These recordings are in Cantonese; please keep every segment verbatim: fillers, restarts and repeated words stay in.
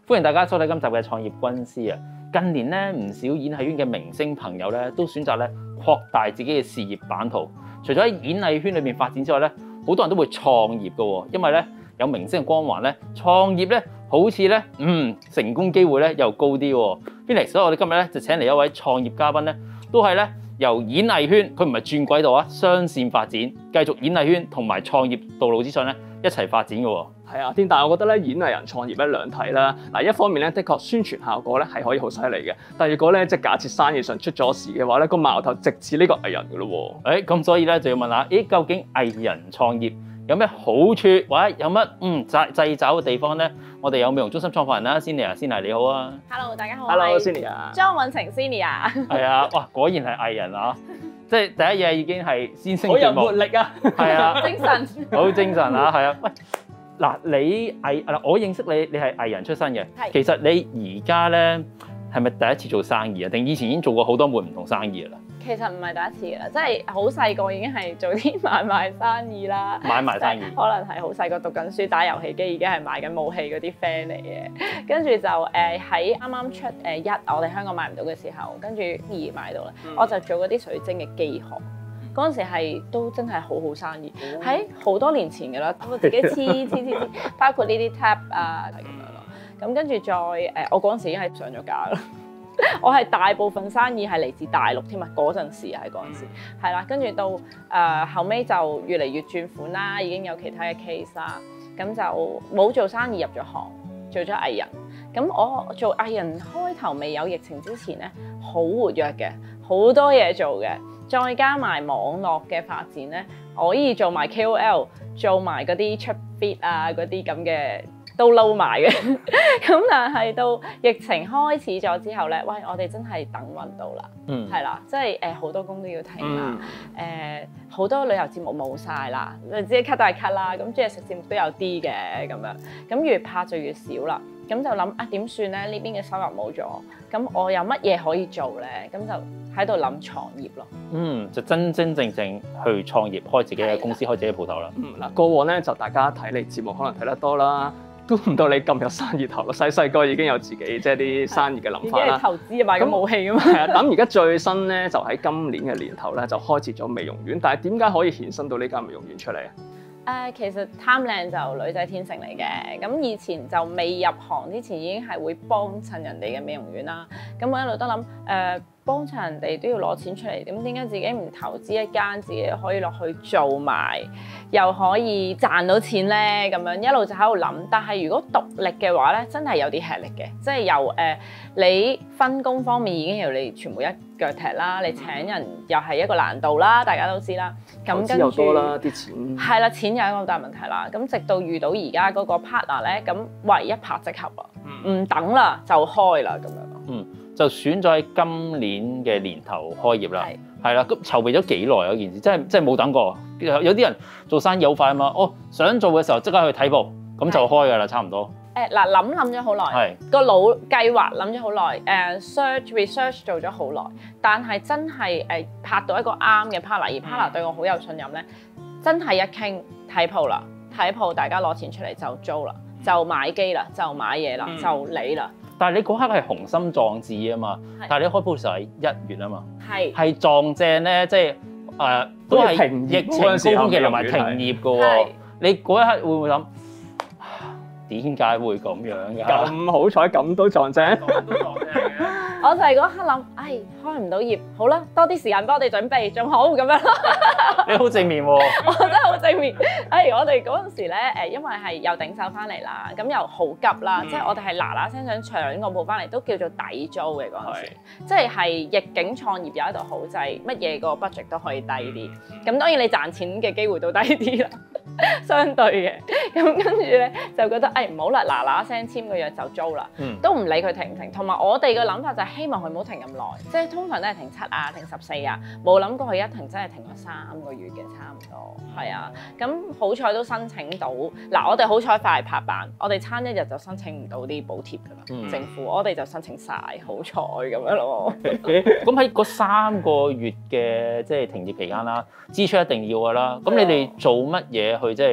歡迎大家收睇今集嘅創業軍師啊！近年咧，唔少演藝圈嘅明星朋友咧，都選擇咧擴大自己嘅事業版圖。除咗喺演藝圈裏面發展之外咧，好多人都會創業嘅喎，因為咧有明星嘅光環咧，創業咧好似咧嗯成功機會咧又高啲喎。Felix，所以我哋今日咧就請嚟一位創業嘉賓咧，都係咧由演藝圈，佢唔係轉軌道啊，雙線發展，繼續演藝圈同埋創業道路之上咧一齊發展嘅喎。 係啊，但係我覺得咧，演藝人創業咧兩睇啦。嗱，一方面咧，的確宣傳效果咧係可以好犀利嘅。第二個咧，即係假設生意上出咗事嘅話咧，個矛頭直指呢個藝人嘅咯喎。 誒，咁所以咧就要問下，咦，究竟藝人創業有咩好處，或者有乜嗯掣掣肘嘅地方咧？我哋有美容中心創辦人啦，Celia，Celia你好啊。 Hello， 大家好。 Hello，Celia。 莊允晴 Celia。 係啊，哇，果然係藝人啊！即係第一嘢已經係先聲好有奪目， 活力啊！ 係啊， 精神。 好精神啊，係啊，喂。嗱，你藝嗱，我認識你，你係藝人出身嘅。 係。 其實你而家咧係咪第一次做生意啊？定以前已經做過好多門唔同生意啦？ 其實唔係第一次啦，即係好細個已經係做啲買賣生意啦。 買賣生意。 可能係好細個讀緊書打遊戲機，已經係賣緊武器嗰啲 friend 嚟嘅。跟住就誒喺啱啱出誒一，我哋香港買唔到嘅時候，跟住二買到啦， 嗯、 我就做嗰啲水晶嘅機殼。嗰陣時係都真係好好生意，喺好、哦、多年前㗎啦，我自己黐黐黐黐，包括呢啲 tap 啊係咁樣咯。咁跟住再誒、呃，我嗰陣時已經係上咗架啦。我係大部分生意係嚟自大陸添啊，嗰陣時喺嗰陣時係啦。跟住到誒、呃、後尾就越嚟越轉款啦，已經有其他嘅 case 啦。咁就冇做生意入咗行，做咗藝人。咁我做藝人開頭未有疫情之前咧，好活躍嘅，好多嘢做嘅。再加埋網絡嘅發展咧，可以做埋 K O L， 做埋嗰啲出 fit 啊，嗰啲咁嘅都撈埋嘅。咁但係到疫情開始咗之後咧，喂，我哋真係等運到啦，嗯，係啦，即係誒好多工都要停啦，誒好、嗯呃、多旅遊節目冇晒啦，你知 cut 都係 cut 啦，咁即係食節目都有啲嘅咁樣，咁越拍就越少啦。咁就諗啊點算咧？呢邊嘅收入冇咗，咁我有乜嘢可以做咧？咁就喺度諗創業咯。嗯， 就真真正正去創業，開自己嘅公司，開自己嘅鋪頭啦。 嗯，嗱，過往咧就大家睇你節目可能睇得多啦，都唔到你咁有生意頭咯。細細個已經有自己即係啲生意嘅諗法啦。 已經係投資啊，買緊武器啊嘛。 係啊，咁而家最新咧就喺今年嘅年頭咧就開設咗美容院，但係點解可以衍生到呢間美容院出嚟啊？ 誒、uh, 其實貪靚就女仔天性嚟嘅，咁以前就未入行之前已經係會幫襯人哋嘅美容院啦。咁我一路都諗誒幫襯人哋都要攞錢出嚟，咁點解自己唔投資一間自己可以落去做埋，又可以賺到錢咧？咁樣一路就喺度諗。但係如果獨立嘅話咧，真係有啲吃力嘅，即係由誒、呃、你分工方面已經由你全部一腳踢啦，你請人又係一個難度啦，大家都知啦。咁跟住又多啦，啲錢係啦，錢有一個好大問題啦。咁直到遇到而家嗰個 partner 咧，咁唯一拍即合啊，唔、嗯、等啦就開啦咁樣咯。 嗯，就選咗喺今年嘅年頭開業啦。係啦，咁籌備咗幾耐嗰件事，真係真係冇等過。有有啲人做生意好快啊嘛，哦想做嘅時候即刻去睇鋪，咁就開㗎啦，差唔多。 誒嗱，諗諗咗好耐，個腦計劃諗咗好耐，誒 search research 做咗好耐，但係真係誒拍到一個啱嘅 partner，而 partner 對我好有信任咧，真係一傾睇鋪啦，睇鋪大家攞錢出嚟就租啦，就買機啦，就買嘢啦，嗯、就理啦。 但係你嗰刻係雄心壯志啊嘛，但係你開鋪嘅時候係一月啊嘛，係係是撞正咧，即係誒都係疫情高峰期同埋停業嘅喎，你嗰一刻會唔會諗？點解會咁樣㗎？ 咁好彩咁都撞正， 咁都撞正嘅。 我就係嗰刻諗，唉，開唔到業，好啦，多啲時間幫我哋準備，仲好咁樣咯。 你好正面喎！ 我真係好正面。唉，我哋嗰陣時咧，誒，因為係又頂手翻嚟啦，咁又好急啦，嗯、即係我哋係嗱嗱聲想搶個鋪翻嚟，都叫做抵租嘅嗰陣時，是即係係逆境創業有一度好，就係乜嘢個 budget 都可以低啲。咁、嗯、當然你賺錢嘅機會都低啲啦。相對嘅，咁跟住咧就覺得誒唔好啦，嗱嗱聲簽個約就租啦，嗯、都唔理佢停唔停。同埋我哋嘅諗法就係希望佢唔好停咁耐，即係通常都係停七啊、停十四啊，冇諗過佢一停真係停咗三個月嘅差唔多，係啊。咁好彩都申請到，嗱我哋好彩快拍板，我哋差一日就申請唔到啲補貼㗎啦，嗯、政府我哋就申請晒，好彩咁樣咯。 咁喺嗰三個月嘅即係停業期間啦，支出一定要㗎啦。咁你哋做乜嘢去即係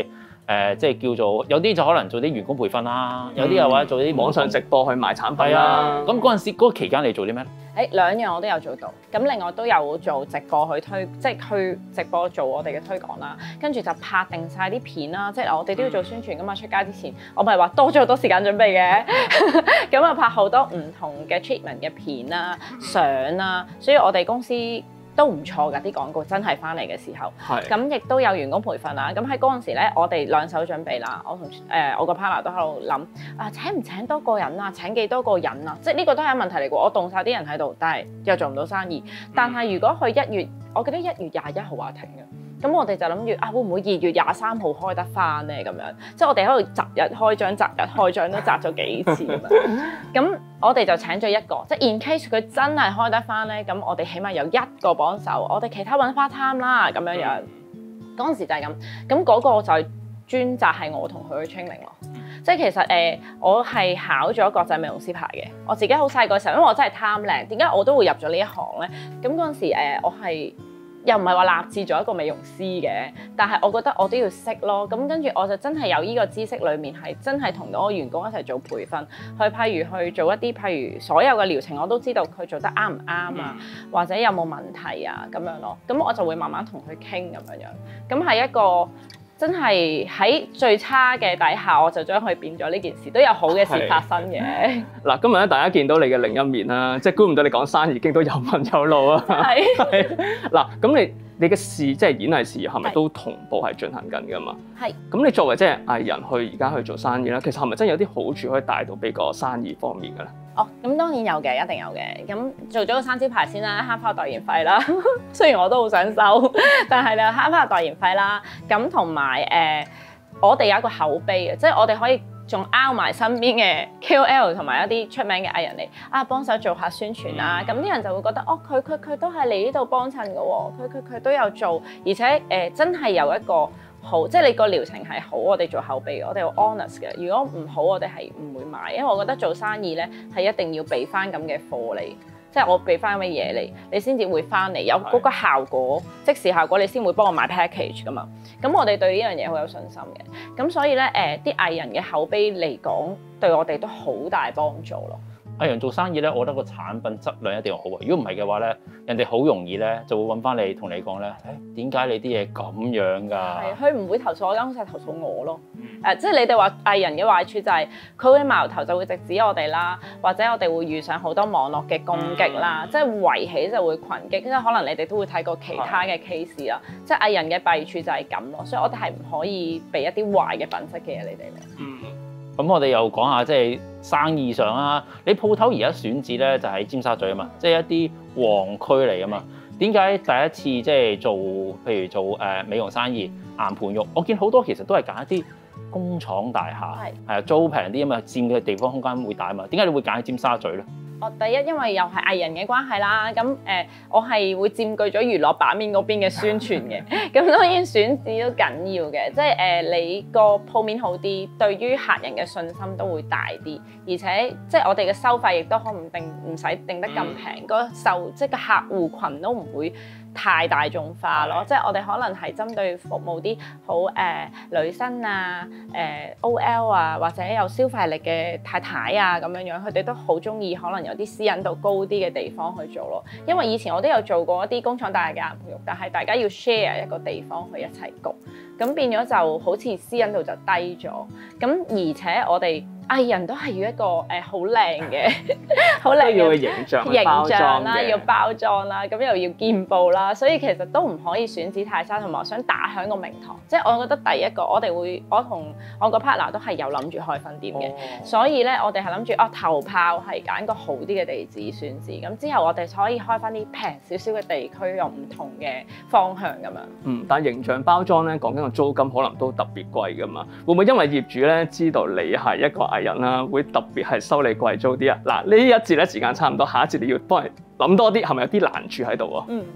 誒即係叫做有啲就可能做啲員工培訓啦，有啲又或者做啲網上直播去賣產品係啦啊。咁嗰陣時嗰個期間你做啲咩咧？ 誒兩樣我都有做到，咁另外都有做直播去推，即係去直播做我哋嘅推廣啦。跟住就拍定晒啲片啦，即係我哋都要做宣傳噶嘛。出街之前，我咪話多咗好多時間準備嘅，咁啊拍好多唔同嘅 treatment 嘅片啦、相啦，所以我哋公司都唔錯㗎，啲廣告真係翻嚟嘅時候，咁亦都有員工培訓啦。咁喺嗰陣時咧，我哋兩手準備啦。我同誒、呃、我個 partner 都喺度諗啊，請唔請多個人啊？請幾多個人啊？即係呢個都係問題嚟㗎。我動晒啲人喺度，但係又做唔到生意。但係如果佢一月，我記得一月廿一號話停嘅，咁我哋就諗住啊，會唔會二月廿三號開得翻咧？咁樣即係我哋喺度擇日開張，擇日開張都擇咗幾次咁樣。咁我哋就請咗一個，即係 in case 佢真係開得翻咧，咁我哋起碼有一個幫手，我哋其他揾 part time 啦咁樣樣。嗰陣時就係咁，咁嗰個就係專責係我同佢去 training 咯。即係其實誒、呃，我係考咗國際美容師牌嘅。我自己好細個時候，因為我真係貪靚，點解我都會入咗呢一行咧？咁嗰陣時、呃、我係。又唔係話立志做一個美容師嘅，但係我覺得我都要識咯。咁跟住我就真係有呢個知識裏面係真係同到我員工一齊做培訓，去譬如去做一啲譬如所有嘅療程，我都知道佢做得啱唔啱啊，或者有冇問題啊咁樣咯。咁我就會慢慢同佢傾咁樣樣。咁係一個真係喺最差嘅底下，我就將佢變咗呢件事，都有好嘅事發生嘅。 嗱，今日咧大家見到你嘅另一面啦，即係估唔到你講生意已經都有文有路啊。係。嗱，咁你你嘅事即係演藝事業係咪都同步係進行緊㗎嘛？係。咁你作為即係藝人去而家去做生意啦，其實係咪真係有啲好處可以帶到俾個生意方面㗎咧？ 哦，咁當然有嘅，一定有嘅。咁做咗個生招牌先啦，慳翻個代言費啦。雖然我都好想收，但係你慳翻個代言費啦。咁同埋誒，我哋有一個口碑嘅，即係我哋可以仲拗埋身邊嘅 K O L 同埋一啲出名嘅藝人嚟啊，幫手做下宣傳啦。咁啲人就會覺得哦，佢佢佢都係嚟呢度幫襯嘅喎，佢佢佢都有做，而且誒、呃、真係有一個好，即係你個療程係好，我哋做口碑，我哋好 honest 嘅。如果唔好，我哋係唔會買，因為我覺得做生意咧係一定要俾翻咁嘅貨你，即係我俾翻咁嘅嘢你，你先至會翻嚟有嗰個效果，即時效果，你先會幫我買 package 噶嘛。咁我哋對呢樣嘢好有信心嘅。咁所以咧誒，啲、呃、藝人嘅口碑嚟講，對我哋都好大幫助咯。 藝人做生意咧，我覺得個產品質量一定要好啊！如果唔係嘅話咧，人哋好容易咧就會揾翻你同你講咧，誒點解你啲嘢咁樣㗎？係，佢唔會投訴我間公司，係投訴我咯。誒、嗯呃，即係你哋話藝人嘅壞處就係佢會矛頭就會直指我哋啦，或者我哋會遇上好多網絡嘅攻擊啦，嗯、即係圍起就會群擊，即係可能你哋都會睇過其他嘅 case 啦。即係藝人嘅弊處就係咁咯，所以我哋係唔可以俾一啲壞嘅品質嘅嘢你哋咯。嗯。 咁我哋又講下即係生意上啦，你鋪頭而家選址咧就喺尖沙咀啊嘛，即係一啲旺區嚟啊嘛。點解第一次即係做譬如做誒美容生意岩盤浴，我見好多其實都係揀一啲工廠大廈，係啊，租平啲啊嘛，佔嘅地方空間會大啊嘛。點解你會揀喺尖沙咀咧？ 我第一因為又係藝人嘅關係啦，咁誒、呃、我係會佔據咗娛樂版面嗰邊嘅宣傳嘅，咁當然選址都緊要嘅，即係誒、呃、你個鋪面好啲，對於客人嘅信心都會大啲，而且即係我哋嘅收費亦都可唔定，唔使定得咁平，個受即係個客戶群都唔會太大眾化咯，即係我哋可能係針對服務啲好誒女生啊、誒、呃、O L 啊，或者有消費力嘅太太啊咁樣樣，佢哋都好中意可能有啲私隱度高啲嘅地方去做咯。因為以前我都有做過一啲工廠大廈嘅岩盤浴，但係大家要 share 一個地方去一齊焗，咁變咗就好似私隱度就低咗。咁而且我哋藝人都係要一個誒好靚嘅，好靚嘅形象形象啦，要包裝啦，咁又要見報啦，所以其實都唔可以選址太差，同埋我想打響個名堂。即係我覺得第一個，我哋會，我同我個 partner 都係有諗住開分店嘅，哦、所以咧我哋係諗住哦頭炮係揀個好啲嘅地址選址，咁之後我哋可以開翻啲平少少嘅地區，用唔同嘅方向咁樣。嗯， 但係形象包裝咧，講緊個租金可能都特別貴噶嘛，會唔會因為業主咧知道你係一個藝人啦，會特別係收你貴租啲啊？嗱，呢一節咧時間差唔多，下一節你要幫人諗多啲，係咪有啲難處喺度啊？嗯。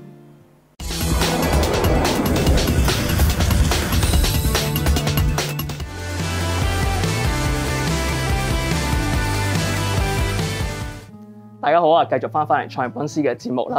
大家好啊，繼續翻返嚟創業軍師嘅節目啦。咁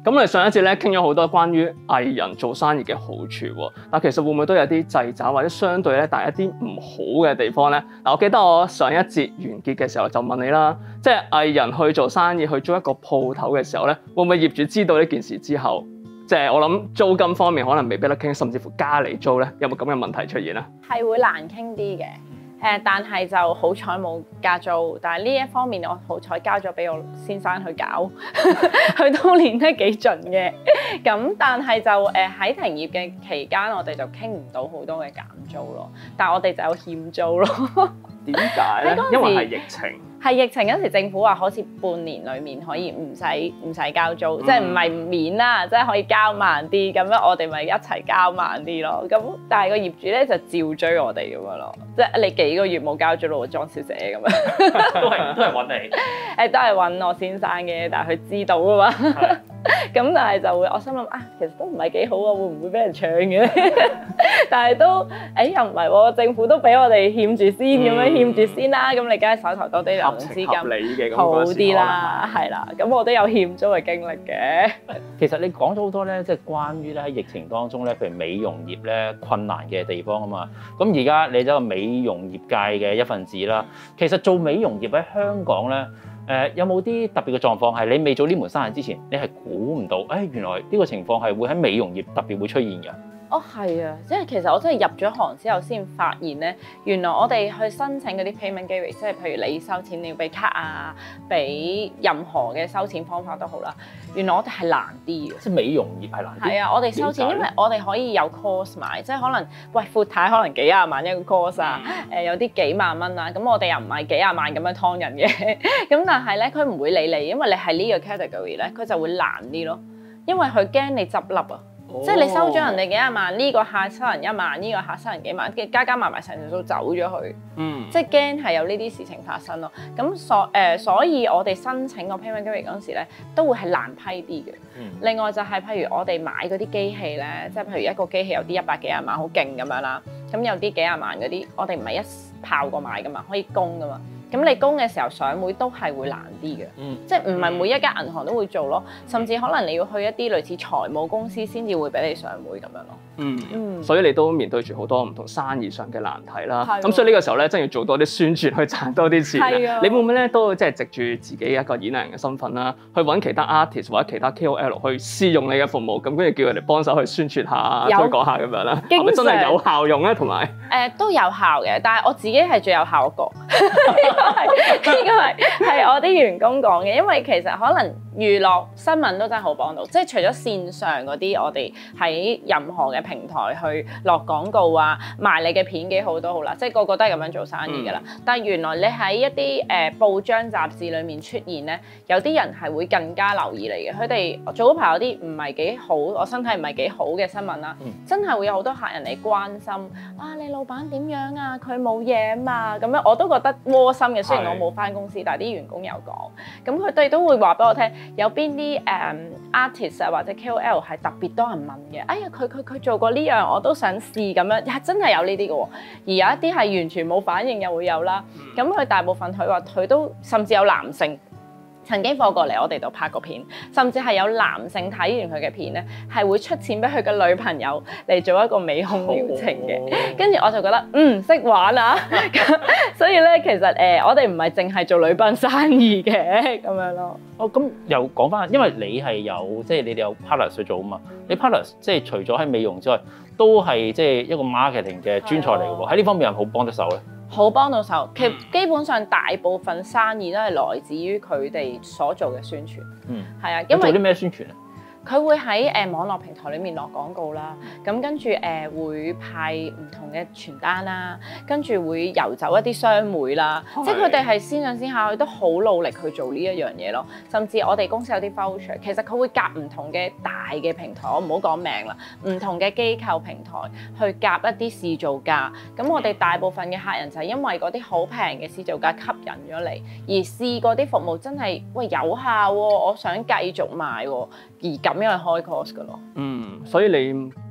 咁我哋上一節咧傾咗好多關於藝人做生意嘅好處喎，但其實會唔會都有啲掣肘或者相對咧帶一啲唔好嘅地方咧？嗱，我記得我上一節完結嘅時候就問你啦，即係藝人去做生意去租一個鋪頭嘅時候咧，會唔會業主知道呢件事之後，即係我諗租金方面可能未必得傾，甚至乎加嚟租咧，有冇咁嘅問題出現啊？係會難傾啲嘅。誒，但係就好彩冇加租，但係呢一方面我好彩交咗俾我先生去搞，佢都練得幾盡嘅。咁但係就誒喺停業嘅期間，我哋就傾唔到好多嘅減租咯，但係我哋就有欠租咯。 點解咧？因為係疫情。 係疫情嗰時，政府話好似半年裡面可以唔使唔使交租，嗯、即係唔係唔免啦，即係可以交慢啲，咁樣我哋咪一齊交慢啲咯。咁但係個業主咧就照追我哋咁樣咯，即係你幾個月冇交租咯，莊小姐咁樣， 都係都係揾你， 誒都係揾我先生嘅，但係佢知道啊嘛。咁但係就會，我心諗啊，其實都唔係幾好啊，會唔會俾人搶嘅？但係都，誒、欸、又唔係喎，政府都俾我哋欠住先，咁、嗯、樣欠住先啦。咁你梗係手頭多啲流動資金好啲啦，係啦。咁我都有欠租嘅經歷嘅。 其實你講咗好多咧，即係關於咧喺疫情當中咧，譬如美容業咧困難嘅地方啊嘛。咁而家你就係美容業界嘅一份子啦。其實做美容業喺香港咧。誒、呃、有冇啲特別嘅狀況係你未做呢門生意之前，你係估唔到，誒、哎、原來呢個情況係會喺美容業特別會出現嘅。 哦，係啊，即係其實我真係入咗行之後先發現咧，原來我哋去申請嗰啲 payment gateway，即係譬如你收錢你要俾卡啊，俾任何嘅收錢方法都好啦。原來我哋係難啲嘅， 即係美容業係難啲。係啊，我哋收錢，因為我哋可以有 course 買，即係可能喂闊太可能幾廿萬一個 course 啊，誒、呃、有啲幾萬蚊啊，咁我哋又唔係幾廿萬咁樣劏人嘅，咁但係咧佢唔會理你，因為你係呢個 category 咧，佢就會難啲咯，因為佢驚你執笠啊。Oh. 即係你收咗人哋幾廿萬，呢、這個客收人一萬，呢、這個客收人幾萬，加加埋埋成條數走咗去，嗯，即係驚係有呢啲事情發生咯。咁所誒、呃，所以我哋申請個 payment gateway 嗰陣時咧，都會係難批啲嘅。嗯、另外就係譬如我哋買嗰啲機器咧，即係譬如一個機器有啲一百幾廿萬好勁咁樣啦，咁有啲幾廿萬嗰啲，我哋唔係一炮過買噶嘛，可以供噶嘛。咁你供嘅時候上會都係會難啲嘅，嗯、即係唔係每一間銀行都會做咯，甚至可能你要去一啲類似財務公司先至會俾你上會咁樣咯。嗯，嗯所以你都面對住好多唔同生意上嘅難題啦。咁的所以呢個時候咧，真係要做多啲宣傳去賺多啲錢。係啊的，你會唔會咧都即係藉住自己一個演藝人嘅身份啦，去揾其他 artist 或者其他 K O L 去試用你嘅服務，咁跟住叫佢哋幫手去宣傳下、推廣下咁樣啦？係咪真係有效用咧？同埋誒都有效嘅，但係我自己係最有效一個。呢個係係我啲員工講嘅，因為其實可能娛樂新聞都真係好幫到，即係除咗線上嗰啲，我哋喺任何嘅平台去落廣告啊，賣你嘅片幾好都好啦，即係個個都係咁樣做生意㗎啦。嗯、但係原來你喺一啲誒、呃、報章雜誌裡面出現咧，有啲人係會更加留意你嘅。佢哋早排有啲唔係幾好，我身體唔係幾好嘅新聞啦，嗯、真係會有好多客人嚟關心，啊你老闆點樣啊？佢冇嘢啊嘛，咁樣我都覺得窩心嘅。雖然我冇返公司，但係啲員工有講，咁佢哋都會話俾我聽，有邊啲誒 artist 啊或者 K O L 係特別多人問嘅。哎呀，佢佢佢做過呢樣，我都想試咁樣，係真係有呢啲嘅喎。而有一啲係完全冇反應，又會有啦。咁佢大部分佢話佢都甚至有男性曾經放過嚟我哋度拍過片，甚至係有男性睇完佢嘅片咧，係會出錢俾佢嘅女朋友嚟做一個美胸療程嘅。跟住、oh. 我就覺得嗯識玩啊，所以咧其實誒、呃、我哋唔係淨係做女賓生意嘅咁樣咯。 哦，咁又講翻，因為你係有即係你哋有 partners 去做啊嘛。你 partners 即係除咗喺美容之外，都係即係一個 marketing 嘅專才嚟嘅喎。喺呢、oh. 方面係好幫得手咧。 好幫到手，其實基本上大部分生意都係來自於佢哋所做嘅宣傳。嗯，係啊，因為做啲咩宣傳啊？ 佢會喺誒、呃、網絡平台裏面落廣告啦，咁跟住誒、呃、會派唔同嘅傳單啦，跟住會遊走一啲商會啦，的即係佢哋係線上線下佢都好努力去做呢一樣嘢咯。甚至我哋公司有啲 voucher，其實佢會夾唔同嘅大嘅平台，我唔好講名啦，唔同嘅機構平台去夾一啲試造價。咁我哋大部分嘅客人就係因為嗰啲好平嘅試造價吸引咗嚟，而試過啲服務真係喂有效喎，我想繼續買喎，而咁樣去開 course 噶咯。 嗯，所以你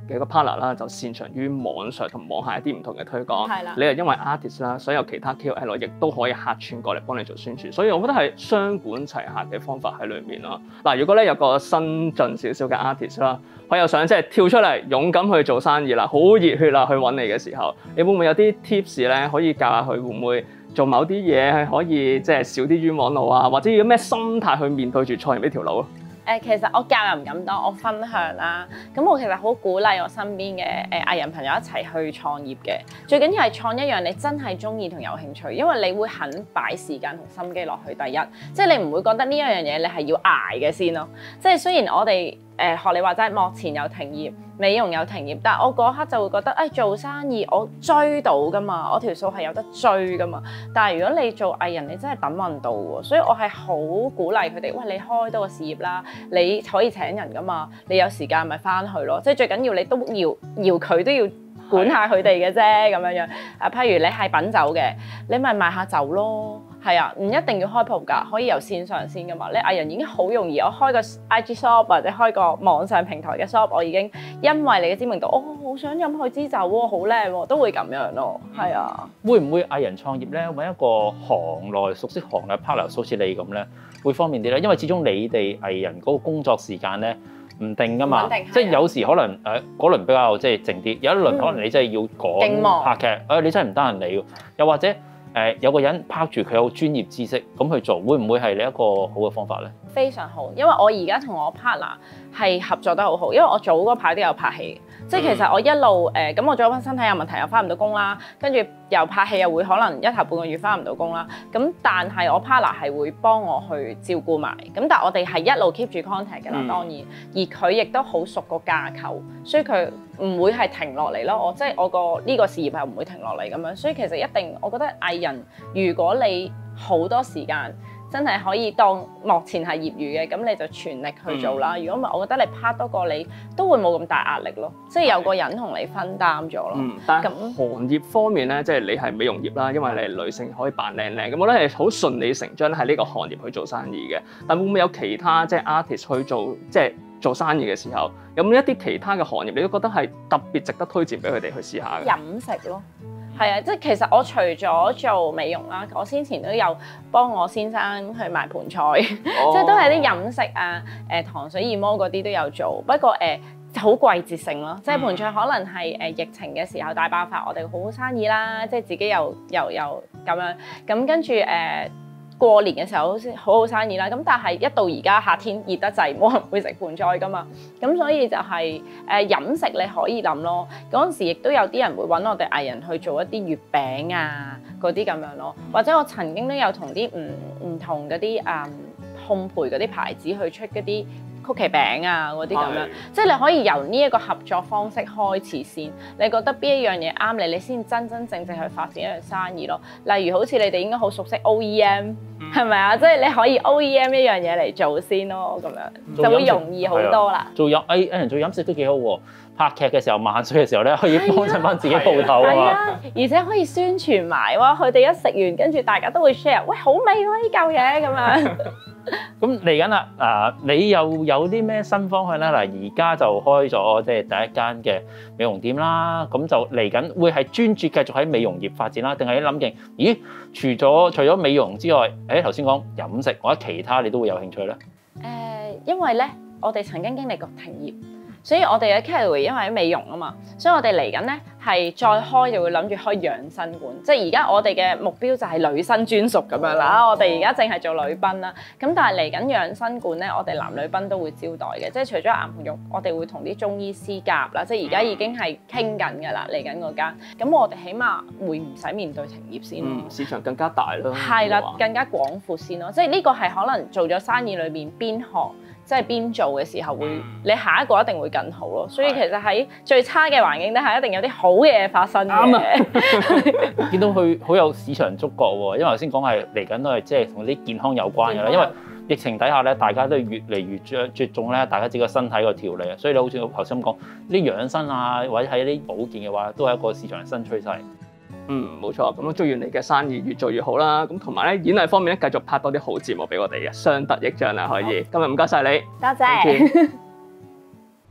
嘅一個 partner 啦，就擅長於網上同網下一啲唔同嘅推廣。 係啦。 你係因為 artist 啦，所有其他 K O L 亦都可以客串過嚟幫你做宣傳，所以我覺得係雙管齊下嘅方法喺裏面咯。嗱，如果咧有個新進少少嘅 artist 啦，佢又想即係跳出嚟勇敢去做生意啦，好熱血啦去揾你嘅時候，你會唔會有啲 tips 咧可以教下佢會唔會做某啲嘢係可以即係少啲冤枉路啊，或者要咩心態去面對住創業呢條路咯？ 誒，其實我教又唔敢當，我分享啦。咁我其實好鼓勵我身邊嘅誒藝人朋友一齊去創業嘅。最緊要係創一樣你真係中意同有興趣，因為你會肯擺時間同心機落去。第一，即係你唔會覺得呢一樣嘢你係要捱嘅先咯。即係雖然我哋誒學你話齋，幕前有停業，美容有停業，但係我嗰刻就會覺得，誒、哎、做生意我追到㗎嘛，我條數係有得追㗎嘛。但係如果你做藝人，你真係等運到喎，所以我係好鼓勵佢哋，喂，你開多個事業啦，你可以請人㗎嘛，你有時間咪返去咯。即係最緊要你都要要佢都要管下佢哋嘅啫，咁樣樣。啊，譬如你係品酒嘅，你咪賣下酒咯。係啊，唔一定要開鋪㗎，可以由線上先㗎嘛。你藝人已經好容易，我開個 I G shop 或者開個網上平台嘅 shop，我已經因為你嘅知名度，哦，好想飲佢支酒喎，好靚喎，都會咁樣咯。係啊， 會唔會藝人創業咧揾一個行內熟悉行內 partner，好似你咁咧，會方便啲咧？因為始終你哋藝人嗰個工作時間咧唔定㗎嘛，即係有時可能誒嗰輪比較即係靜啲，有一輪可能你真係要趕拍劇，誒、嗯、你真係唔得閒理喎，又或者。誒、呃、有個人拍住佢有專業知識咁去做，會唔會係你一個好嘅方法咧？ 非常好，因為我而家同我 partner 係合作得好好，因為我早嗰排都有拍戲，即係其實我一路誒咁、呃、我早嗰排身體有問題又翻唔到工啦，跟住又拍戲又會可能一頭半個月翻唔到工啦，咁但係我 partner 係會幫我去照顧埋，咁但係我哋係一路 keep 住 contact 嘅啦，當然，而佢亦都好熟個架構，所以佢唔會係停落嚟咯。我即係我個呢個事業係唔會停落嚟咁樣，所以其實一定我覺得藝人如果你好多時間。真係可以當幕前係業餘嘅，咁你就全力去做啦。如果唔係，我覺得你拍多個你都會冇咁大壓力咯，即係有個人同你分擔咗咯。 嗯，但係行業方面咧，即係你係美容業啦，因為你係女性可以扮靚靚，咁我覺得係好順理成章喺呢個行業去做生意嘅。但會唔會有其他即係 artist 去做即係做生意嘅時候，有冇一啲其他嘅行業你都覺得係特別值得推薦俾佢哋去試下嘅？ 飲食咯。係啊，即係其實我除咗做美容啦，我先前都有幫我先生去賣盤菜，哦、即係都係啲飲食啊、誒、呃、糖水燕窩嗰啲都有做。不過誒好、呃、季節性咯，即係盤菜可能係誒、呃、疫情嘅時候大爆發，我哋好好生意啦，即係自己又又又咁樣，咁跟住誒。呃過年嘅時候好似好好生意啦，咁但係一到而家夏天熱得滯，冇人會食盤菜噶嘛，咁所以就係、是、誒、呃、飲食你可以諗咯。嗰陣時亦都有啲人會揾我哋藝人去做一啲月餅啊嗰啲咁樣咯，或者我曾經都有同啲唔唔同嗰啲誒烘焙嗰啲牌子去出嗰啲曲奇餅啊嗰啲咁樣，即係你可以由呢一個合作方式開始先。你覺得邊一樣嘢啱你，你先真真正正去發展一樣生意咯。例如好似你哋應該好熟悉 O E M，係咪啊？即係你可以 O E M 一樣嘢嚟做先咯，咁樣就會容易好多啦。 做飲誒誒做飲食都幾好喎。拍劇嘅時候、萬歲嘅時候咧，可以幫襯翻自己鋪頭啊嘛。 係啊，而且可以宣傳埋喎，佢哋一食完，跟住大家都會 share，喂，好味喎呢嚿嘢咁樣。 咁嚟緊啦，啊，你又有啲咩新方向咧？嗱，而家就開咗即係第一間嘅美容店啦，咁就嚟緊會係專注繼續喺美容業發展啦，定係你諗勁？咦，除咗除咗美容之外，誒頭先講飲食或者其他你都會有興趣咧？ 誒、呃，因為咧，我哋曾經經歷過停業。所以我哋嘅 category 因為喺美容啊嘛，所以我哋嚟緊咧係再開就會諗住開養生館，即係而家我哋嘅目標就係女生專屬咁樣啦。我哋而家淨係做女賓啦，咁但係嚟緊養生館咧，我哋男女賓都會招待嘅，即係除咗顏盤浴，我哋會同啲中醫師夾啦，即係而家已經係傾緊㗎啦，嚟緊嗰間，咁我哋起碼會唔使面對停業先， 嗯，市場更加大咯， 係啦，更加廣闊先咯，即係呢個係可能做咗生意裏邊邊學。即係邊做嘅時候會，你下一個一定會更好咯。所以其實喺最差嘅環境底下，一定有啲好嘅嘢發生嘅。啱啊！ 見到佢好有市場觸覺喎，因為頭先講係嚟緊都係即係同啲健康有關嘅啦。因為疫情底下咧，大家都越嚟越着着重咧，大家自己個身體個調理啊。所以你好似頭先咁講，啲養生啊，或者係啲保健嘅話，都係一個市場嘅新趨勢。 嗯，冇錯，咁祝願你嘅生意越做越好啦。咁同埋咧，演藝方面咧，繼續拍多啲好節目俾我哋嘅，相得益彰啦，可以。今日唔該晒你， 多謝。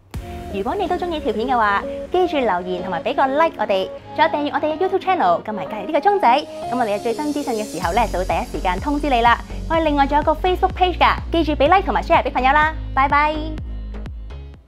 如果你都中意條片嘅話，記住留言同埋俾個 like 我哋，仲有訂閱我哋嘅 YouTube channel，撳埋隔離呢個鐘仔，咁我哋有最新資訊嘅時候咧，就會第一時間通知你啦。我哋另外仲有個 Facebook page 㗎，記住俾 like 同埋 share 俾朋友啦。拜拜。